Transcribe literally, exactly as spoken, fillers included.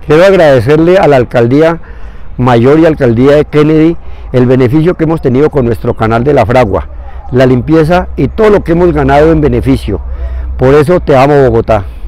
Quiero agradecerle a la Alcaldía Mayor y Alcaldía de Kennedy el beneficio que hemos tenido con nuestro canal de la Fragua, la limpieza y todo lo que hemos ganado en beneficio. Por eso te amo, Bogotá.